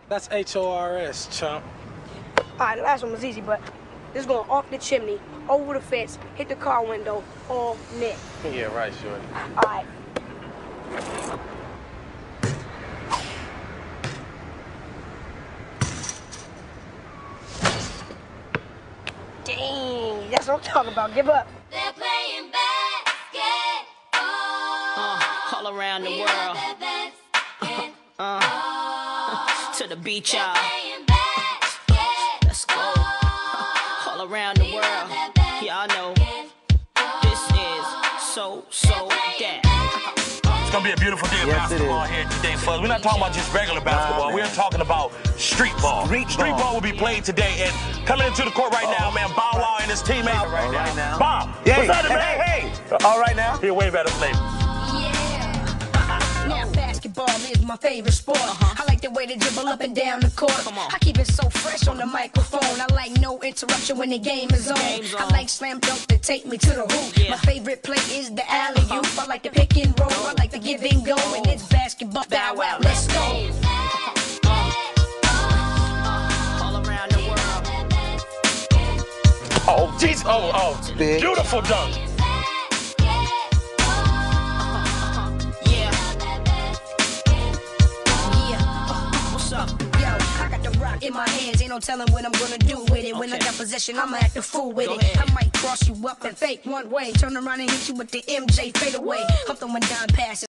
That's H-O-R-S, chump. All right, the last one was easy, but this is going off the chimney, over the fence, hit the car window, all net. Yeah, right, shorty. All right. Dang, that's what I'm talking about. Give up. They're playing basketball. All around the world. To the beach, y'all. Let's go. All around the world. Y'all know this is so that. It's gonna be a beautiful day of basketball here today, fellas. We're not talking about just regular basketball. We're talking about street ball. Street ball will be played today, and coming into the court right now, man, Bow Wow and his teammates. Right now. Bob, what's up, man? Hey. All right now. Here, way better flavor. Now basketball is my favorite sport. I like the way they dribble up and down the court. I keep it so fresh on the microphone. I like no interruption when the game is on. I like slam dunk to take me to the hoop. My favorite play is the alley-oop. I like the pick and roll. I like the give and go. And it's basketball. Bow Wow, let's go. All around the world. Oh, jeez. Oh. Beautiful dunk. In my hands, ain't no telling what I'm gonna do with it. When I got possession, I'ma act a fool with it. I might cross you up and fake one way, turn around and hit you with the MJ fadeaway. I'm throwing down passes.